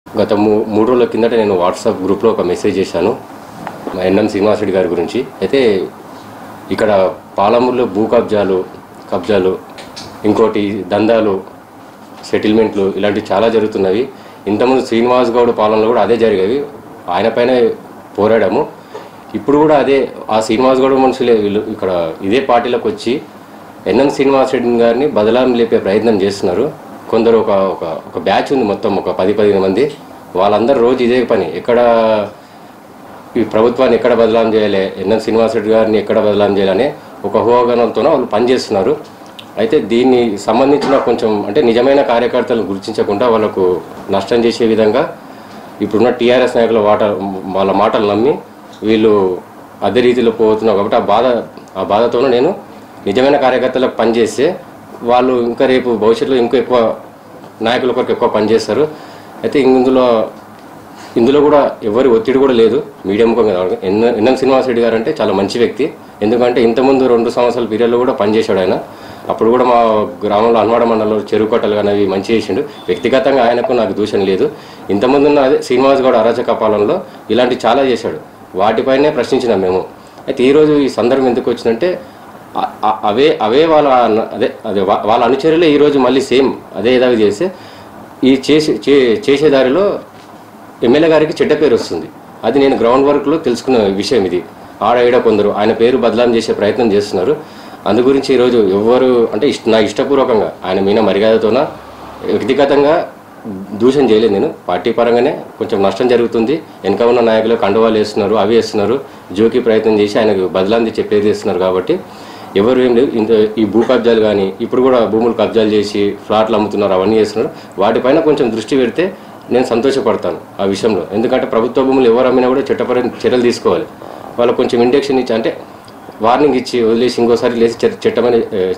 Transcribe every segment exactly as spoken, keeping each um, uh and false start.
గత మూడు రోజుల కిందట నేను వాట్సాప్ గ్రూప్లో ఒక మెసేజ్ చేశాను మా ఎన్ఎం శ్రీనివాస్ రెడ్డి గారి గురించి. అయితే ఇక్కడ పాలమూరులో భూ కబ్జాలు కబ్జాలు ఇంకోటి దందాలు సెటిల్మెంట్లు ఇలాంటివి చాలా జరుగుతున్నవి. ఇంతకుముందు శ్రీనివాస్ గౌడ్ పాలనలో కూడా అదే జరిగేవి. ఆయన పైన పోరాడాము. ఇప్పుడు కూడా అదే ఆ శ్రీనివాస్ గౌడ్ మనుషులే వీళ్ళు ఇక్కడ ఇదే పార్టీలోకి వచ్చి ఎన్ఎం శ్రీనివాస్ రెడ్డి గారిని బదలాం లేపే ప్రయత్నం చేస్తున్నారు. కొందరు ఒక ఒక ఒక బ్యాచ్ ఉంది, మొత్తం ఒక పది పదిహేను మంది. వాళ్ళందరూ రోజు ఇదే పని, ఎక్కడ ఈ ప్రభుత్వాన్ని ఎక్కడ బదలాం చేయాలి, ఎన్ఎం శ్రీనివాస్ రెడ్డి గారిని ఎక్కడ బదలాం చేయాలని ఒక ఊహాగానంతో వాళ్ళు పనిచేస్తున్నారు. అయితే దీన్ని సంబంధించిన కొంచెం అంటే నిజమైన కార్యకర్తలను గుర్తించకుండా వాళ్ళకు నష్టం చేసే విధంగా ఇప్పుడున్న టీఆర్ఎస్ నాయకుల వాట వాళ్ళ మాటలు నమ్మి వీళ్ళు అదే రీతిలో పోతున్నారు. కాబట్టి ఆ బాధ ఆ బాధతోనూ నేను నిజమైన కార్యకర్తలకు పనిచేస్తే వాళ్ళు ఇంకా రేపు భవిష్యత్తులో ఇంకా ఎక్కువ నాయకుల కొరకు ఎక్కువ పనిచేస్తారు. అయితే ఇందులో ఇందులో కూడా ఎవరి ఒత్తిడి కూడా లేదు. మీడియా ముఖంగా ఎన్ ఎన్ఎం శ్రీనివాస్ రెడ్డి గారు అంటే చాలా మంచి వ్యక్తి. ఎందుకంటే ఇంతకుముందు రెండు సంవత్సరాల పీరియడ్లో కూడా పనిచేశాడు ఆయన. అప్పుడు కూడా మా గ్రామంలో అన్వాడ మండలంలో చెరువు కట్టలు కానీ అవి మంచి చేసిండు. వ్యక్తిగతంగా ఆయనకు నాకు దూషణ లేదు. ఇంతకుముందు ఉన్న అదే శ్రీనివాస్ గౌడ్ అరాచక పాలనలో ఇలాంటి చాలా చేశాడు. వాటిపైనే ప్రశ్నించినాం మేము. అయితే ఈరోజు ఈ సందర్భం ఎందుకు వచ్చిందంటే అవే అవే వాళ్ళ అదే అదే వాళ్ళ అనుచరులే ఈరోజు మళ్ళీ సేమ్ అదే ఏదో చేస్తే ఈ చేసే చేసే దారిలో ఎమ్మెల్యే గారికి చెడ్డ పేరు వస్తుంది. అది నేను గ్రౌండ్ వర్క్లో తెలుసుకున్న విషయం. ఇది ఆడ ఈడ కొందరు ఆయన పేరు బదలాం చేసే ప్రయత్నం చేస్తున్నారు. అందు గురించి ఈరోజు ఎవరు అంటే ఇష్ట నా ఇష్టపూర్వకంగా ఆయన మీద మర్యాదతోన వ్యక్తిగతంగా దూషణ చేయలేదు. నేను పార్టీ పరంగానే కొంచెం నష్టం జరుగుతుంది. వెనక ఉన్న నాయకులు కండువాలు వేస్తున్నారు, అవి వేస్తున్నారు, జోకి ప్రయత్నం చేసి ఆయనకు బదలాం చెప్పేది చేస్తున్నారు. కాబట్టి ఎవరు ఏం లేదు. ఇంత ఈ భూ కబ్జాలు కానీ ఇప్పుడు కూడా భూములు కబ్జాలు చేసి ఫ్లాట్లు అమ్ముతున్నారు, అవన్నీ చేస్తున్నారు. వాటిపైన కొంచెం దృష్టి పెడితే నేను సంతోషపడతాను ఆ విషయంలో. ఎందుకంటే ప్రభుత్వ భూములు ఎవరు అమ్మినా కూడా చట్టపరమైన చర్యలు తీసుకోవాలి. వాళ్ళకు కొంచెం ఇండక్షన్ ఇచ్చి అంటే వార్నింగ్ ఇచ్చి వదిలేసి ఇంకోసారి లేచి చట్టమైన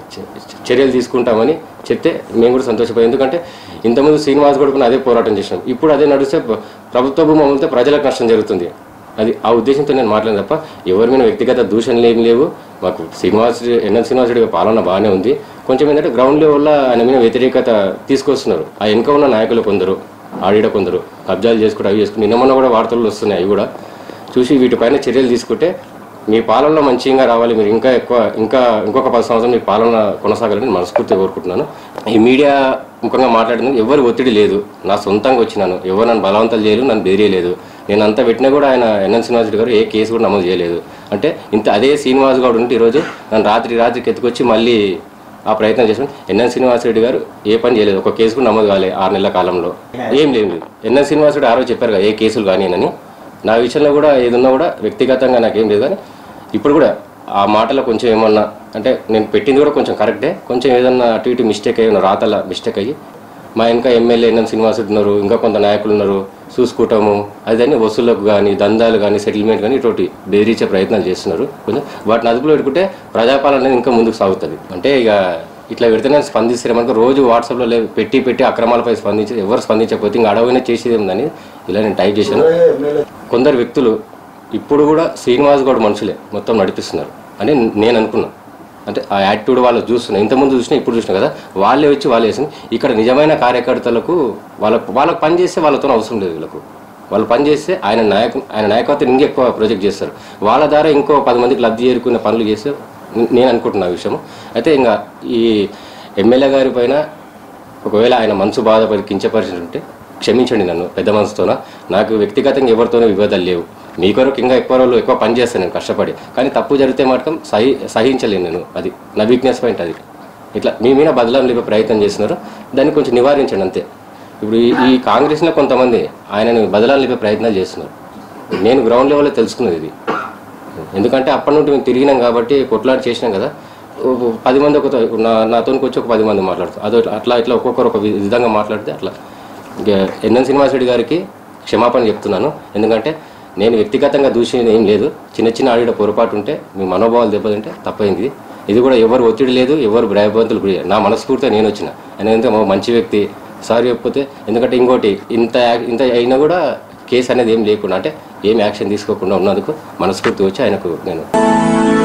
చర్యలు తీసుకుంటామని చెప్తే మేము కూడా సంతోషపోయాం. ఎందుకంటే ఇంతకుముందు శ్రీనివాస్ గౌడ్కు అదే పోరాటం చేసినాం. ఇప్పుడు అదే నడిస్తే ప్రభుత్వ భూమి అమ్మితే ప్రజలకు నష్టం జరుగుతుంది. అది ఆ ఉద్దేశంతో నేను మాట్లాడిన తప్ప ఎవరి మీద వ్యక్తిగత దూషణలు ఏమి లేవు. మాకు శ్రీనివాస్ ఎన్ఎం శ్రీనివాస్ రెడ్డి పాలన బాగానే ఉంది. కొంచెం ఏంటంటే గ్రౌండ్ లెవెల్లో ఆయన మీద వ్యతిరేకత తీసుకొస్తున్నారు. ఆ వెనుక ఉన్న నాయకులు కొందరు, ఆడిడ కొందరు కబ్జాలు చేసుకుంటే అవి చేసుకుని నిన్న మొన్న కూడా వార్తలు వస్తున్నాయి. అవి కూడా చూసి వీటిపైన చర్యలు తీసుకుంటే మీ పాలనలో మంచిగా రావాలి, మీరు ఇంకా ఎక్కువ ఇంకా ఇంకొక పది సంవత్సరం మీ పాలన కొనసాగాలని మనస్ఫూర్తిగా కోరుకుంటున్నాను. ఈ మీడియా ముఖంగా మాట్లాడిన ఎవరు ఒత్తిడి లేదు. నా సొంతంగా వచ్చినాను. ఎవరు నన్ను బలవంతాలు చేయలేదు, నన్ను బెదిరియలేదు. నేను అంతా పెట్టినా కూడా ఆయన ఎన్ఎం శ్రీనివాస్ రెడ్డి గారు ఏ కేసు కూడా నమోదు చేయలేదు. అంటే ఇంత అదే శ్రీనివాస్ గౌడ్ ఉంటే ఈరోజు నన్ను రాత్రి రాత్రికి ఎత్తుకొచ్చి మళ్ళీ ఆ ప్రయత్నం చేసాను. ఎన్ఎం శ్రీనివాస్ రెడ్డి గారు ఏ పని చేయలేదు. ఒక కేసు కూడా నమోదు కాలేదు ఆరు నెలల కాలంలో. ఏం లేదు. ఎన్ఎం శ్రీనివాస్ రెడ్డి ఆ రోజు చెప్పారు కదా ఏ కేసులు కానీ అని. నా విషయంలో కూడా ఏదున్నా కూడా వ్యక్తిగతంగా నాకేం లేదు. కానీ ఇప్పుడు కూడా ఆ మాటలో కొంచెం ఏమన్నా అంటే నేను పెట్టింది కూడా కొంచెం కరెక్టే. కొంచెం ఏదన్నా అటు ఇటు మిస్టేక్ అయ్యి రాతల మిస్టేక్ అయ్యి మా ఇంకా ఎమ్మెల్యే ఎన్ఎం శ్రీనివాస్ రెడ్డి ఉన్నారు, ఇంకా కొంత నాయకులు ఉన్నారు, చూసుకుంటాము అదని వసూళ్ళకు కానీ దందాలు కానీ సెటిల్మెంట్ కానీ ఇటువంటి బెదిరించే ప్రయత్నాలు చేస్తున్నారు. కొంచెం వాటిని అదుపులో పెట్టుకుంటే ప్రజాపాలన అనేది ఇంకా ముందుకు సాగుతుంది. అంటే ఇక ఇట్లా పెడితే నేను స్పందిస్తే మనకు రోజు వాట్సాప్లో పెట్టి పెట్టి అక్రమాలపై స్పందించి ఎవరు స్పందించకపోతే ఇంకా అడవైనా చేసేది ఉందని ఇలా నేను టైప్ చేశాను. కొందరు వ్యక్తులు ఇప్పుడు కూడా శ్రీనివాస్ గౌడ్ మనుషులే మొత్తం నడిపిస్తున్నారు అని నేను అనుకున్నా. అంటే ఆ యాటిట్యూడ్ వాళ్ళు చూస్తున్నా, ఇంతకుముందు చూసినా ఇప్పుడు చూసినా కదా, వాళ్ళే వచ్చి వాళ్ళు వేసింది. ఇక్కడ నిజమైన కార్యకర్తలకు వాళ్ళకు వాళ్ళకు పని చేస్తే వాళ్ళతో అవసరం లేదు. వీళ్ళకు వాళ్ళు పని చేస్తే ఆయన నాయకు ఆయన నాయకత్వం ఇంకా ఎక్కువ ప్రొజెక్ట్ చేస్తారు. వాళ్ళ ద్వారా ఇంకో పది మందికి లబ్ధి చేరుకునే పనులు చేస్తే నేను అనుకుంటున్నా ఆ విషయం. అయితే ఇంకా ఈ ఎమ్మెల్యే గారి పైన ఒకవేళ ఆయన మనసు బాధపడి కించపరిచినట్టే క్షమించండి నన్ను పెద్ద మనసుతోన. నాకు వ్యక్తిగతంగా ఎవరితోనూ వివాదాలు లేవు. మీ కొరకు ఇంకా ఎక్కువ రోజులు ఎక్కువ పని చేస్తాను నేను కష్టపడి. కానీ తప్పు జరిగితే మాత్రం సహి సహించలేను నేను. అది నా వీక్నెస్ పాయింట్. అది ఇట్లా మీ మీద బదలాం లేపే ప్రయత్నం చేస్తున్నారు. దాన్ని కొంచెం నివారించండి అంతే. ఇప్పుడు ఈ కాంగ్రెస్లో కొంతమంది ఆయనను బదలాం లేపే ప్రయత్నాలు చేస్తున్నారు. నేను గ్రౌండ్ లెవెల్లో తెలుసుకున్నది ఇది. ఎందుకంటే అప్పటి నుండి మేము తిరిగినాం కాబట్టి కొట్లాడి చేసినాం కదా. పది మంది ఒక నా నాతోనికి వచ్చి ఒక పది మంది మాట్లాడుతారు. అదో అట్లా ఇట్లా ఒక్కొక్కరు ఒక విధంగా మాట్లాడితే అట్లా ఎన్ఎం శ్రీనివాస్ రెడ్డి గారికి క్షమాపణ చెప్తున్నాను. ఎందుకంటే నేను వ్యక్తిగతంగా దూషణ ఏం లేదు. చిన్న చిన్న ఆడిన పొరపాటు ఉంటే మీ మనోభావాలు దెబ్బతింటే తప్పైంది. ఇది కూడా ఎవరు ఒత్తిడి లేదు, ఎవరు భయభ్రాంతులు కూడా. నా మనస్ఫూర్తిగా నేను వచ్చిన ఎందుకంటే మంచి వ్యక్తి సారీ చెప్పకపోతే. ఎందుకంటే ఇంకోటి ఇంత ఇంత అయినా కూడా కేసు అనేది ఏం లేకుండా అంటే ఏం యాక్షన్ తీసుకోకుండా ఉన్నందుకు మనస్ఫూర్తి వచ్చి ఆయనకు నేను